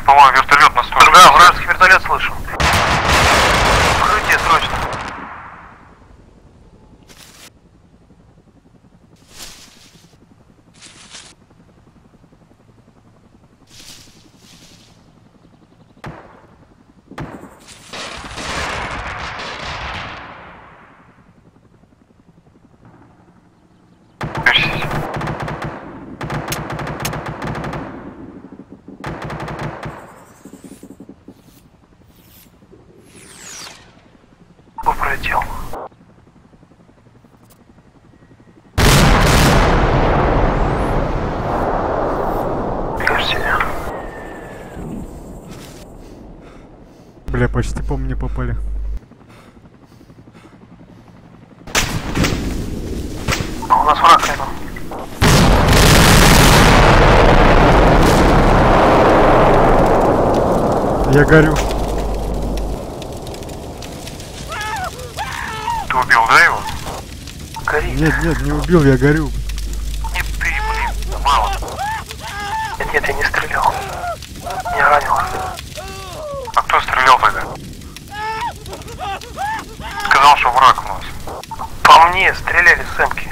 По-моему, вертолет на сторону. Да, вражеский вертолет слышу. Укрытие срочно. Пролетел. Бля, почти по мне попали. У нас враг рядом. Я горю. Ты убил, да, его? Гори. Нет, не убил, я горю. Нет, ты, блин, мало. Нет, я не стрелял. Не ранил. А кто стрелял тогда? Сказал, что враг у нас. По мне стреляли с эмки.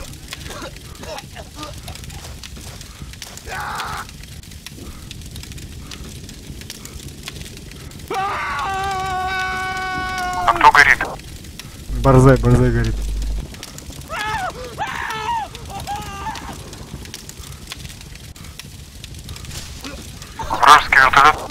А кто горит? Борзай горит. Вражеский вертолет.